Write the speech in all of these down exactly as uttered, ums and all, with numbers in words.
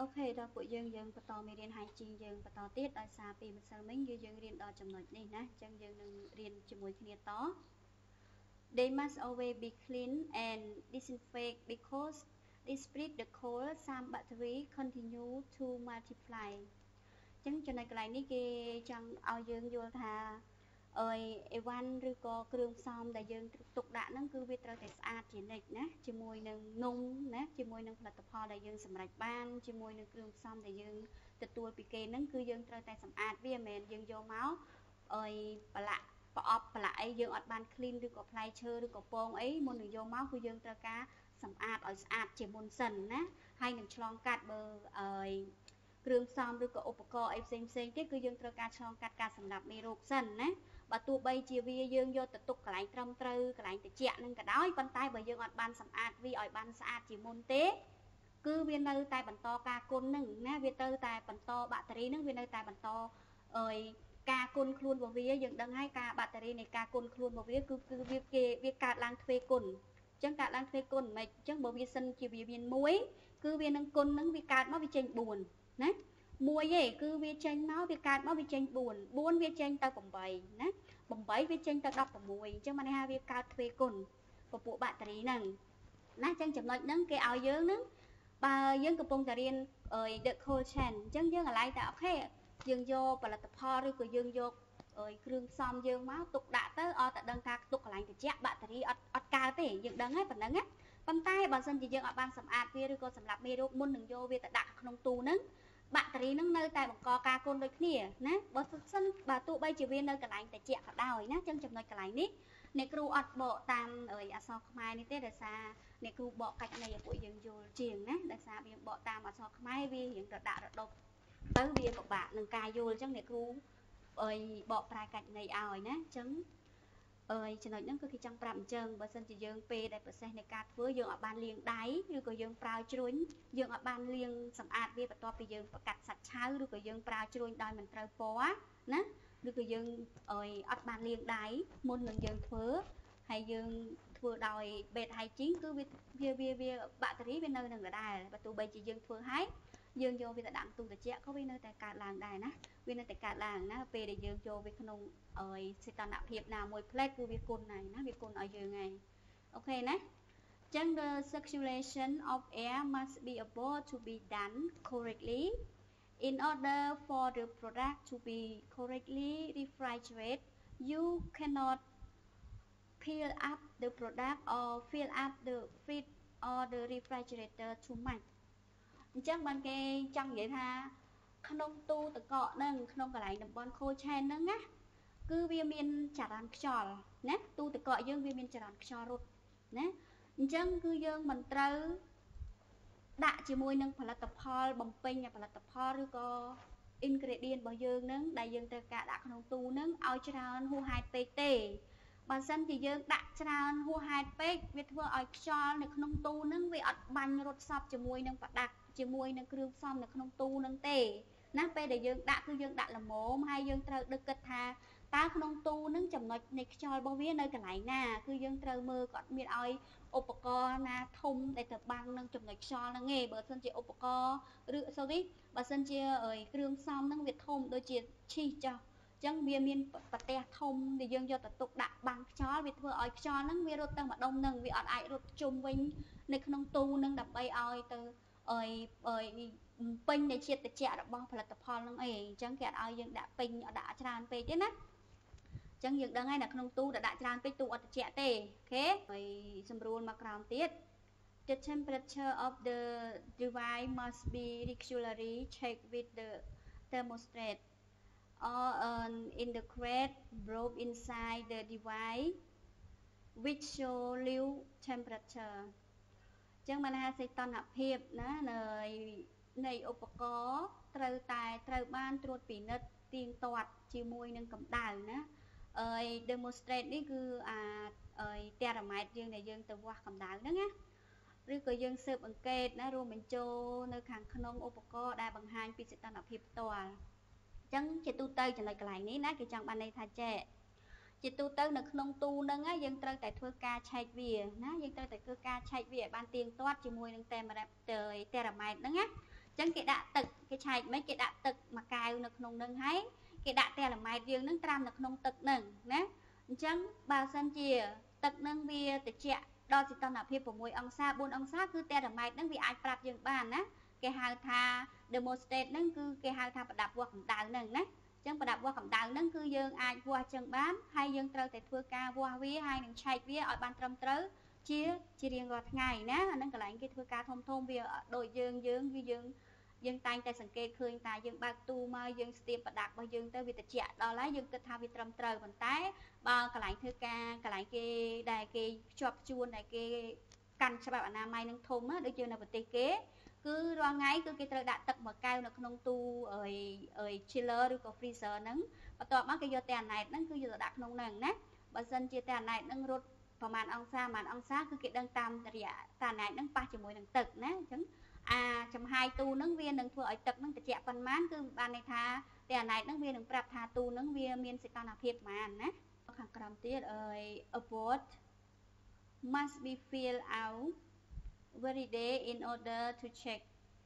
ok ដល់ពួកយើងយើងបន្តមេរៀន hygiene យើងបន្តទៀតដោយសារពីម្សិលមិញគឺយើងរៀនដល់ចំណុចនេះណាអញ្ចឹងយើងនឹងរៀនជាមួយគ្នាត They must always be clean and disinfect because they spread the cold some bacteria continue to multiply អញ្ចឹងចំណុចកន្លែងនេះគេចង់ឲ្យយើងយល់ថាអើយអីវ៉ាន់ឬក៏គ្រឿងផ្សំដែលយើងទុកដាក់ហ្នឹងគឺវាត្រូវតែស្អាតជានិច្ចណាជាមួយនឹងនំណាជាមួយនឹងផលិតផលដែលយើងសម្រេចបានជាមួយនឹងគ្រឿងផ្សំដែលយើងទទួលពីគេហ្នឹងគឺយើងត្រូវតែសម្អាតវាមិនមែនយើងយកមកអើយប្រឡាក់ប្រអប់ប្រឡាក់អីយើងអត់បាន clean ឬក៏ផ្លែឈើឬក៏ពងអីមុននឹងយកមកគឺយើងត្រូវការសម្អាតឲ្យស្អាតជាមុនសិនណាហើយនឹងឆ្លងកាត់បើអើយគ្រឿងផ្សំឬក៏ឧបករណ៍អីផ្សេងផ្សេងទៀតគឺយើងត្រូវការឆ្លងកាត់ការសម្លាប់មេរោគសិនណាបើទោះបីជាវាយើងយកទៅទុកកន្លែងត្រឹមត្រូវកន្លែងត្រជាក់នឹងក៏ដោយប៉ុន្តែបើយើងអត់បានសម្អាតវាឲ្យបានស្អាតជាមុនទេគឺវានៅតែបន្តការគុណនឹងណាវាត្រូវតែបន្តបាក់តេរីនឹងវានៅតែបន្តអើយការគុណខ្លួនរបស់វាយើងដឹងហើយការបាក់តេរីនៃការគុណខ្លួនរបស់វាគឺគឺវាគេវាកើតឡើងទ្វេគុណអញ្ចឹងកើតឡើងទ្វេគុណមិនអញ្ចឹងបើវាសិនជាវាមានមួយគឺវានឹងគុណនឹងវាកើតមកវាចេញបួនណាមួយឯងគឺវាចេញមកវាកើតមកវាចេញបួនបួនវាចេញទៅប្រាំបីណាប្រាំបីវាចេញទៅដប់ប្រាំមួយអញ្ចឹងបានន័យថាវាកើតទ្វេគុណពពួកបាក់តេរីហ្នឹងណាអញ្ចឹងចំណុចហ្នឹងគេឲ្យយើងហ្នឹងបើយើងកំពុងតែរៀនអើយ the cold chain អញ្ចឹងយើងកន្លែងតែអូខេយើងយកផលិតផលឬក៏យើងយកអើយគ្រឿងផ្សំយើងមកទុកដាក់ទៅអត់តែដឹងថាទុកកន្លែងត្រជាក់បាក់តេរីអត់អត់កើតទេយើងដឹងហើយប៉ុណ្ណឹងណាប៉ុន្តែបើសិនជាយើងអត់បានសម្អាតវាឬក៏សម្រាប់មេរោគមុននឹងយកវាទៅដាក់ក្នុងទូហ្នឹងបាក់តេរីនឹងនៅតែបង្កការគុណដូចគ្នាណាបើសិនបើទោះបីជាវានៅកន្លែងត្រជាក់ក៏ដោយណាចឹងចំណុចកន្លែងនេះអ្នកគ្រូអត់បកតាមអក្សរខ្មែរនេះទេដោយសារអ្នកគ្រូបកកាច់ន័យឲ្យពួកយើងយល់ជាងណាដោយសារវាបកតាមអក្សរខ្មែរវារៀងរដាក់រដប់ទៅវាពិបាកនឹងការយល់ចឹងអ្នកគ្រូអើយបកប្រែកាច់ន័យឲ្យណាចឹងអើយចំណុចហ្នឹងគឺគេចង់ប្រាប់អញ្ចឹងបើសិនជាយើងពេលដែលប្រសេសនៃការធ្វើយើងអត់បានលាងដៃឬក៏យើងប្រើជ្រុញយើងអត់បានលាងសម្អាតវាបន្ទាប់ពីយើងប្រកាត់សាច់ឆៅឬក៏យើងប្រើជ្រុញដោយមិនត្រូវពណ៌ណាឬក៏យើងអើយអត់បានលាងដៃមុននឹងយើងធ្វើហើយយើងធ្វើដោយ bad hygiene គឺវាវាវាបាក់តេរីវានៅនឹងដដែលបើទោះបីជាយើងធ្វើហើយយើងយកវាទៅដាក់ទូត្រជាក់ក៏វានៅតែកើតឡើងដែរណាវានៅតែកើតឡើងណាពេលដែលយើងយកវាក្នុងអើយសីតុណ្ហភាពណាមួយផ្លែកគឺវាគុណហើយណាវាគុណឲ្យយើងហើយអូខេណាចឹង the circulation of air must be able to be done correctly in order for the product to be correctly refrigerated you cannot fill up the product or fill up the fridge or the refrigerator too much អញ្ចឹងបានគេចង់និយាយថាក្នុងទូទឹកកកហ្នឹងក្នុងកន្លែងតំបន់ cold chain ហ្នឹងណាគឺវាមានចរន្តខ្យល់ណាទូទឹកកកយើងវាមានចរន្តខ្យល់រត់ណាអញ្ចឹងគឺយើងមិនត្រូវដាក់ជាមួយនឹងផលិតផលបំពេញផលិតផលឬក៏ ingredient របស់យើងហ្នឹងដែលយើងត្រូវការដាក់ក្នុងទូហ្នឹងឲ្យច្រើនហួសហេតុពេកទេបើសិនជាយើងដាក់ច្រើនហួសហេតុពេកវាធ្វើឲ្យខ្យល់នៅក្នុងទូហ្នឹងវាអត់បាញ់រត់សពជាមួយនឹងប្រដាប់ជាមួយនឹងគ្រឿងផ្សំនៅក្នុងទូហ្នឹងទេណាពេលដែលយើងដាក់គឺយើងដាក់ល្មមហើយយើងត្រូវដឹកគិតថាតើក្នុងទូហ្នឹងចំណុចនៃខ្យល់របស់វានៅកន្លែងណាគឺយើងត្រូវមើលគាត់មានឲ្យឧបករណ៍ណាធំដែលទៅបាំងនឹងចំណុចខ្យល់ហ្នឹងឯងបើសិនជាឧបករណ៍ឬ sorry បើសិនជាគ្រឿងផ្សំហ្នឹងវាធំដូចជាឈីសចោះអញ្ចឹងវាមានប្រទេសធំដែលយើងយកទៅទុកដាក់បាំងខ្យល់វាធ្វើឲ្យខ្យល់ហ្នឹងវារត់ទៅម្ដុំហ្នឹងវាអត់អាចរត់ជុំវិញនៅក្នុងទូហ្នឹងដើម្បីឲ្យទៅអើយអើយពេញនៃជាតិត្រជាក់របស់ផលិតផលហ្នឹងអីអញ្ចឹងគេអត់ឲ្យយើងដាក់ពេញអត់ដាក់ច្រើនពេកទេណាអញ្ចឹងយើងដឹងហើយនៅក្នុងទូដាក់ច្រើនពេកទូអត់ត្រជាក់ទេអូខេហើយសម្រួលមកក្រោមទៀត The temperature of the device must be regularly checked with the thermostat or an indicator probe inside the device which show real temperature ចឹងបានថាសីតុណ្ហភាពណានៃនៃឧបករណ៍ត្រូវតែត្រូវបានត្រួតពិនិត្យទៀងទាត់ជាមួយនឹងកម្ដៅណាអើយ demonstrate នេះគឺអាអើយ thermometer យើងដែលយើងទៅវាស់កម្ដៅហ្នឹងណាឬក៏យើងស៊ើបអង្កេតណារួមបញ្ចូលនៅខាងក្នុងឧបករណ៍ដែលបង្ហាញពីសីតុណ្ហភាពផ្ទាល់អញ្ចឹងជាទូទៅចំណុចកន្លែងនេះណាគេចង់បានន័យថាចេះជាទូទៅនៅក្នុងទូហ្នឹងយើងត្រូវតែធ្វើការឆែកវាណាយើងត្រូវតែធ្វើការឆែកវាឲ្យបានទៀងទាត់ជាមួយនឹង thermometer ហ្នឹងណា chẳng cái đã tực cái chai mấy cái đã tực mà cài nó không nâng hay cái đã tè là mai riêng nâng tram nó không tực nâng nè chẳng bà sân chia tực nâng bia từ chẹ đo chỉ tao nạp hiệp của mùi ông xa buôn ông xa cứ tè là mai nâng vì ai prap dương bàn á cái hào tha demonstrate nâng cứ cái hào tha bật đạp qua cầm đào nâng nè chẳng bật đạp qua cầm đào nâng cứ dương ai qua chân bán hay dương trâu tại thưa ca qua vía hai nâng chạy vía ở ban trâm trớ chia chia riêng gọt ngày nè nâng cái lại cái thưa ca thông thông vì đội dương dương vì dương dương tay tay sẵn kê khơi tay dương bạc tu mà dương stiệp bật đạp bao dương tới vì tịch chạ đó là dương kết tha vì trâm trớ bằng tay bao cái lại thưa ca cái lại cái đài cái chọp chuôn đài cái căn cho bạn nam mai nâng thùng á được chưa là vật tê kế cứ ra ngay cứ cái trời đã tập mà cao nó không tu ở ở chiller được có freezer nắng và tọa mắt cái giờ tiền này nắng cứ giờ đặt nông nằng nè và dân chia tiền này nắng rútประมาณองศามันองศาคือเกิดดังตามระยะตาไหนนั่งปะจมูกนั่งตึกนะจังอ่าจำไฮตูนั่งเวียนนั่งทั่วไอตึกนั่งตะเจียปันมันคือบานในท่าแต่ไหนนั่งเวียนนั่งปรับท่าตูนั่งเวียนมีนสิตานาเพียบมันนะขังกรำเตี้ยเอ่ย a vote must be filled out every day in order to check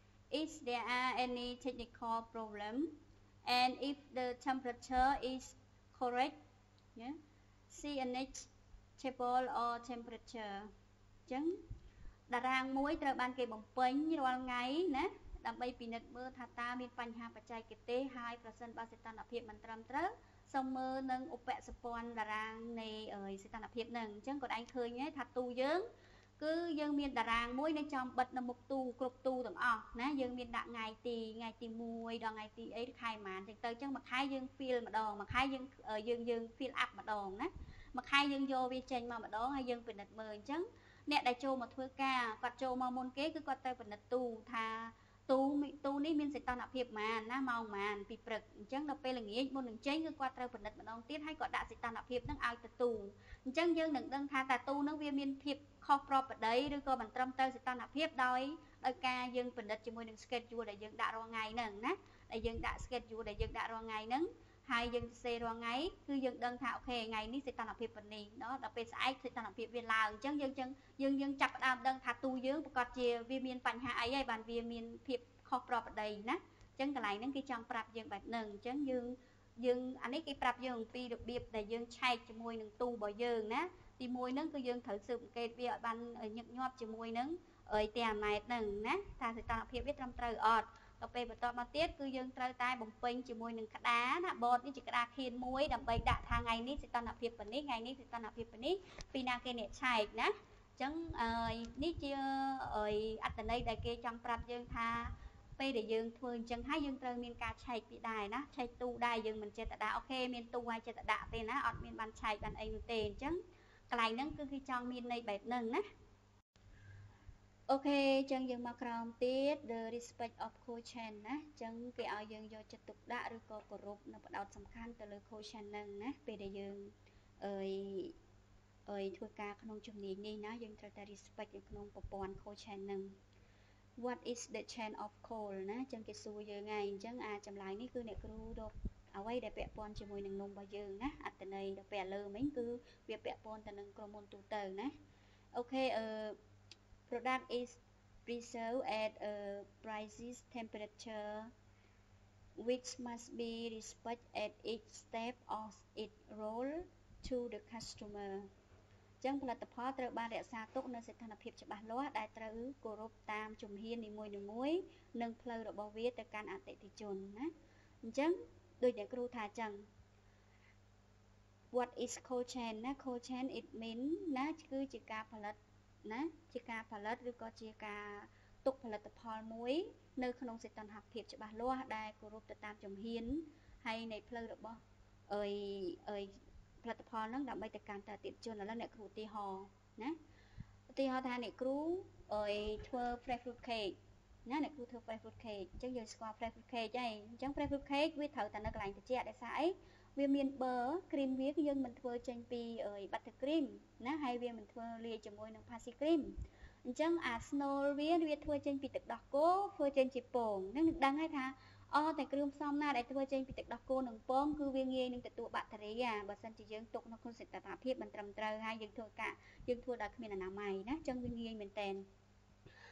if there are any technical problem and if the temperature is correct yeah see a next table or temperature ចឹងតារាងមួយត្រូវបានគេបំពេញរាល់ថ្ងៃណាដើម្បីពិនិត្យមើលថាតើមានបញ្ហាបច្ចេកទេសហើយប្រសិនបើសីតុណ្ហភាពមិនត្រឹមត្រូវសូមមើលនឹងឧបសព័ន្ធតារាងនៃសីតុណ្ហភាពហ្នឹងអញ្ចឹងគាត់ឯងឃើញហើយថាទូយើងគឺយើងមានតារាងមួយនៅចំបិទនៅមុខទូគ្រប់ទូទាំងអស់ណាយើងមានដាក់ថ្ងៃទីថ្ងៃទីមួយដល់ថ្ងៃទីអីខែប៉ុន្មានអញ្ចឹងទៅអញ្ចឹងមួយខែយើង fill ម្ដងមួយខែយើងយើងយើង fill up ម្ដងណាមួយខែយើងយកវាចេញមកម្ដងហើយយើងពិនិត្យមើលអញ្ចឹងអ្នកដែលចូលមកធ្វើការគាត់ចូលមកមុនគេគឺគាត់ទៅពិនិត្យទូថាទូទូនេះមានសីតុណ្ហភាពប៉ុន្មានណាម៉ោងប៉ុន្មានពីព្រឹកអញ្ចឹងដល់ពេលល្ងាចមុននឹងចេញគឺគាត់ត្រូវពិនិត្យម្ដងទៀតហើយគាត់ដាក់សីតុណ្ហភាពហ្នឹងឲ្យទៅទូអញ្ចឹងយើងនឹងដឹងថាតើទូហ្នឹងវាមានភាពខុសប្រក្រតីឬក៏មិនត្រឹមត្រូវសីតុណ្ហភាពដោយដោយការយើងពិនិត្យជាមួយនឹង schedule ដែលយើងដាក់រាល់ថ្ងៃហ្នឹងណាដែលយើងដាក់ schedule ដែលយើងដាក់រាល់ថ្ងៃហ្នឹងហើយយើងសេរាល់ថ្ងៃគឺយើងដឹងថាអូខេថ្ងៃនេះសីតុណ្ហភាពប៉ុណ្នេះเนาะដល់ពេលស្អែកសីតុណ្ហភាពវាឡើងអញ្ចឹងយើងចឹងយើងយើងចាប់ផ្ដើមដឹងថាទូយើងប្រកាសជាវាមានបញ្ហាអីហើយបានវាមានភាពខុសប្រក្រតីណាអញ្ចឹងកន្លែងហ្នឹងគេចង់ប្រាប់យើងបែបហ្នឹងអញ្ចឹងយើងយើងអានេះគេប្រាប់យើងអំពីរបៀបដែលយើងឆែកជាមួយនឹងទូរបស់យើងណាទីមួយហ្នឹងគឺយើងត្រូវស៊ើបអង្កេតវាឲ្យបានញឹកញាប់ជាមួយនឹងអីតែអាម៉ែតហ្នឹងណាថាសីតុណ្ហភាពវាត្រឹមត្រូវអត់ដល់ពេលបន្តមកទៀតគឺយើងត្រូវតែបំពេញជាមួយនឹងក្តារណាបតនេះជាក្តារខៀនមួយដើម្បីដាក់ថាថ្ងៃនេះសីតុណ្ហភាពប៉ុណ្នេះថ្ងៃនេះសីតុណ្ហភាពប៉ុណ្នេះពីណាគេអ្នកឆែកណាអញ្ចឹងនេះជាអត្តន័យដែលគេចង់ប្រាប់យើងថាពេលដែលយើងធ្វើអញ្ចឹងហើយយើងត្រូវមានការឆែកពីដែរណាឆែកទូដែរយើងមិនចេះតែដាក់អូខេមានទូហើយចេះតែដាក់ទេណាអត់មានបានឆែកបានអីនោះទេអញ្ចឹងកន្លែងហ្នឹងគឺគេចង់មានន័យបែបហ្នឹងណាអូខេអញ្ចឹងយើងមកក្រោមទៀត the respect of coaching ណាអញ្ចឹងគេឲ្យយើងយកចិត្តទុកដាក់ឬក៏គោរពនិងផ្ដោតសំខាន់ទៅលើ coaching ហ្នឹងណាពេលដែលយើងអើយអើយធ្វើការក្នុងជំនាញនេះណាយើងត្រូវតែ respect នៅក្នុងប្រព័ន្ធ coaching ហ្នឹង what is the chain of call ណាអញ្ចឹងគេសួរយើងហើយអញ្ចឹងអាចម្លើយនេះគឺអ្នកគ្រូរកអ្វីដែលពាក់ព័ន្ធជាមួយនឹងនំរបស់យើងណាអត្ថន័យដល់ពេលលើមិញគឺវាពាក់ព័ន្ធទៅនឹងក្រុមហ៊ុនទូទៅណាអូខេអឺproduct is preserved at a precise temperature which must be respected at each step of its role to the customer ចឹងផលិតផលត្រូវបានរក្សាទុកនៅស្ថានភាពច្បាស់លាស់ដែលត្រូវគោរពតាមជំហាននីមួយៗនិងផ្លូវរបស់វាទៅកាន់អតិថិជនណាអញ្ចឹងដូចអ្នកគ្រូថាចឹង what is cold chain ណា cold chain it mean ណាគឺជាការផលិតណាជាការផលិតឬក៏ជាការទុកផលិតផលមួយនៅក្នុងសីតុណ្ហភាពច្បាស់លាស់ដែលគោរពទៅតាមជំហានហើយនៃផ្លូវរបស់អីអីផលិតផលហ្នឹងដើម្បីទៅកាន់តែអតិថិជនឥឡូវអ្នកគ្រូឧទាហរណ៍ណាឧទាហរណ៍ថាអ្នកគ្រូអីធ្វើ fresh fruit cake ណាអ្នកគ្រូធ្វើ fresh fruit cake អញ្ចឹងយើងស្គាល់ fresh fruit cake ហើយអញ្ចឹង fresh fruit cake វាត្រូវតែនៅកន្លែងត្រជាក់ដោយសារអីវាមាន bơ cream វាគឺយើងមិនធ្វើចេញពីអី butter cream ណាហើយវាមិនធ្វើលាយជាមួយនឹង passy cream អញ្ចឹងអា snow វាវាធ្វើចេញពីទឹកដោះគោធ្វើចេញជាពងហ្នឹងនឹងដឹងហើយថាអតែគ្រឿងផ្សំណាដែលធ្វើចេញពីទឹកដោះគោនិងពងគឺវាងាយនឹងទទួលបាក់តេរីបើសិនជាយើងទុកនៅក្នុងសីតុណ្ហភាពមិនត្រឹមត្រូវហើយយើងធ្វើការយើងធ្វើដោយគ្មានអនាម័យណាអញ្ចឹងវាងាយមែនតើ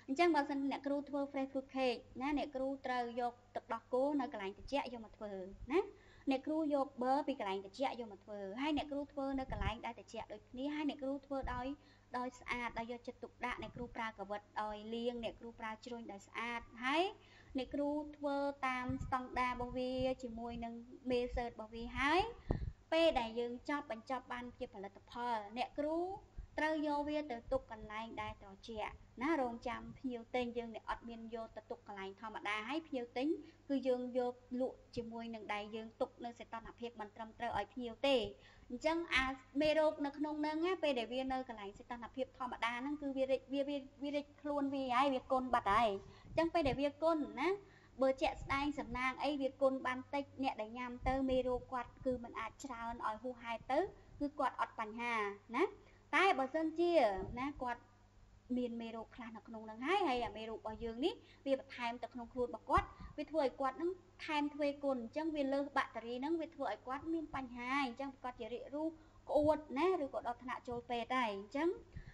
chẳng bao giờ nè kêu thưa fresh fruit cake nè nè kêu trâu vô tập đọc cố nơi cái lạnh tự chẹt vô mặt phở nè nè kêu vô bơ bị cái lạnh tự chẹt vô mặt phở hay nè kêu thưa nơi cái lạnh đã tự chẹt được ní hay nè kêu thưa đói đói sạch đói vô chật tục đạn nè kêu pra cả vật đói liêng nè kêu pra chui đói sạch hay nè kêu thưa tam stong đa bao vi chỉ môi nâng mê sệt bao vi hay pe đại dương cho bánh cho ban kia phải là tập phở nè kêu trâu vô vi từ tục cái lạnh đã tự chẹt ná rong chăm phiêu tên dương để ọt miên vô tập tục cái lạnh thò mà đa hay phiêu tính cứ dương vô lụa chỉ môi nâng đại dương tục nơi sẽ tao nạp hiệp bằng trầm trâu ở phiêu tê chẳng à mê rô nâng nông nâng á pe để viên nơi cái lạnh sẽ tao nạp hiệp thò mà đa nâng cứ vi vi vi vi vi luôn vi ai vi côn bạt ai chẳng pe để vi côn ná bờ chẹt đai sầm nang ấy vi côn ban tây nhẹ để nhằm tơ mê rô quạt cứ mình ạt trao ỏi hu hai tớ cứ quạt ọt bành hà ná tai bờ sơn chia ná quạt miền mê rô khá nọc nông nâng hái hay là mê rô bảo dương ní vì bật thèm tập nông khuôn bạc quát vì thuở quát nâng thèm thuê cồn chẳng vì lơ bạc tà nâng vì thuở quát miền bánh hai chẳng quát chỉ rị ru có uột ná rồi có đọc thân hạ trôi bè tay chẳng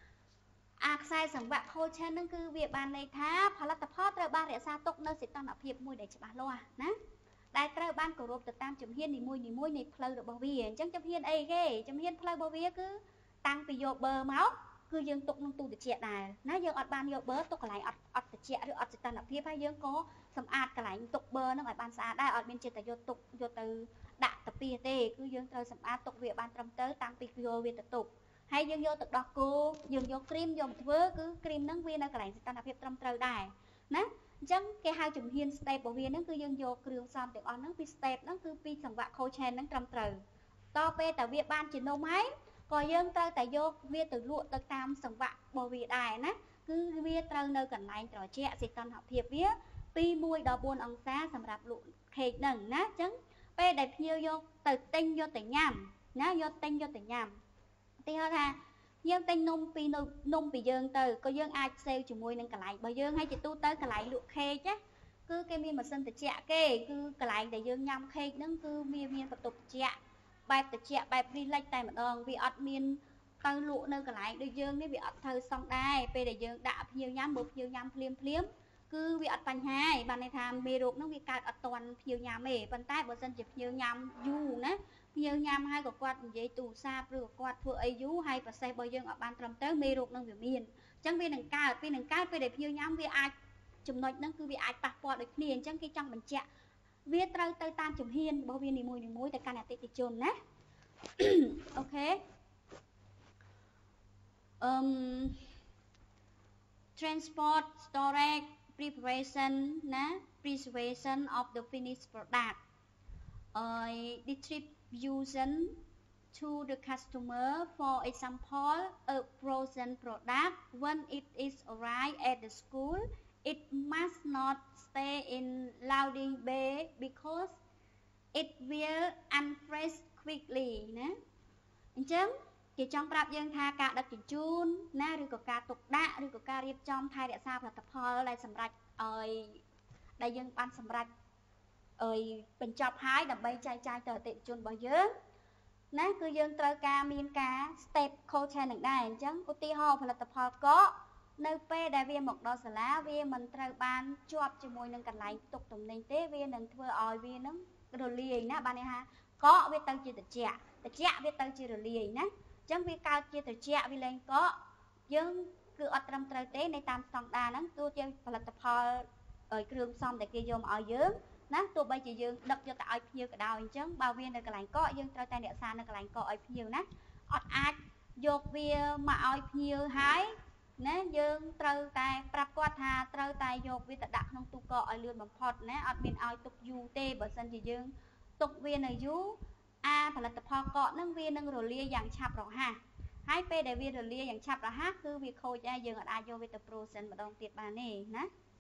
ạc sai sẵn bạc khô chân nâng cư việc bàn này thá phá lát tập hót rồi ba rẽ xa tục nơi sẽ tăng nạp hiệp mùi để cho bà loa ná đại trời ban cổ rộp tập tam chấm hiên nì mùi nì mùi nì phơi được bảo vi chẳng chấm hiên ấy ghê chấm hiên phơi bảo vi cứ tăng bị vô bờ máu cứ dương tục nông tu tự chẹt này nó dương ọt ban vô bờ tục cái lại ọt ọt tự chẹt rồi ọt tự tan ở phía phải dương có sầm ạt cái lại tục bờ nó phải ban xaได้ọt bên trênแต่vô tục vô từ đạ tập pia tê cứ dương trời sầm ạt tục việc ban trầm tới tăng pi vô việc tục hay dương vô tục đọc cô dương vô cream vô một vớ cứ cream nắng viên nó cái lại tan ở phía trầm trời đài nè chẳng cái hai chùm hiên step của viên nó cứ dương vô kêu xong để on nó pi step nó cứ pi sầm vạ khâu chen nó trầm trời to pe tại việc ban chỉ nấu máy còn dân tơ tại vô viên từ lụa từ tam sòng vạ bò vị đài nè cứ viên tơ nơi gần này trò trẻ thì cần học thiệp viết pi mùi đò buồn ông xa sầm rạp lụa khề nằng nè chấn pe đẹp nhiều vô từ tinh vô từ nhảm nè vô tinh vô từ nhảm thì hơn ha dân tinh nông pi nông pi dân từ có dân ai sale chỉ mùi nâng cả lại bởi dân hay chỉ tu tới cả lại lụa khê chứ cứ cái miên mà sinh từ trẻ kê cứ cả lại để dân nhâm khê nâng cứ miên miên tập tục trẻ bài tự chẹt bài free like tay mà đòn vì ọt miên tao lụa nơi cái lại đôi dương đấy vì ọt thơ xong đai pe để dương đạp nhiều nhám một nhiều nhám phliêm phliêm cứ vì ọt bánh hai bàn này tham mê rục nó vì cài ọt toàn nhiều nhám mề bàn tay bữa dân chụp nhiều nhám du nè nhiều nhám hai của quạt giấy tù sa rồi quạt thua ấy du hay và xe bờ dương ở bàn trầm tới mê rục nó vì miền chẳng vì đằng cao vì đằng cao pe để nhiều nhám vì ai chùm nói nó cứ vì ai bạc quạt được liền chẳng cái trong bánh chẹt viết trâu tơi tam chùm hiên bao viên nì mùi nì mùi tại căn nhà tị tị chôn nè ok um, transport storage preparation nè preservation of the finished product uh, distribution to the customer for example a frozen product when it is arrived at the school it must not stay in loading bay because it will unfresh quickly nè chấm chỉ trong prap dương tha cả đặc chỉ chun na rồi có cả tục đạ rồi có cả riệp trong thay để sao là tập hò lại sầm rạch ơi đại dương ban sầm rạch ơi bên chọc hái đầm bay chai chai tờ tiệm chun bao giờ nè cứ dương tơ ca miên ca step cold chain đằng đây chấm ô ti ho phải là tập hò có nơi pe đại viên một đo sả lá viên mình trời ban chọp cho môi nâng cành lại tục tụm nền tế viên nâng thưa ỏi viên nó rồi liền nè ban này ha có viên tăng chia từ trẻ từ trẻ viên tăng chia rồi liền nè chẳng vì cao chia từ trẻ viên lên có dương cứ ở trong trời tế này tam song đa nó tôi chơi phải là tập hò ở trường xong để kia dùng ở dưới nè tôi bây giờ dương đập cho tại nhiều cả đào chẳng bao viên này cái lạnh có dương trời tay địa san này cái lạnh có ở nhiều nè ở ai dột viên mà ở nhiều hái nè dương trâu tay prap quát hà trâu tay dột viên đặt nông tu cọ ở lươn bằng phật nè ở bên ao tục du tê bởi sân gì dương tục viên này du a phải là tập họ cọ nâng viên nâng rồi lia dạng chạp rồi ha hai p để viên rồi lia dạng chạp là hát cứ việc khôi cha dương ở ai vô với tập pro sân mà đông tiệt bà này nè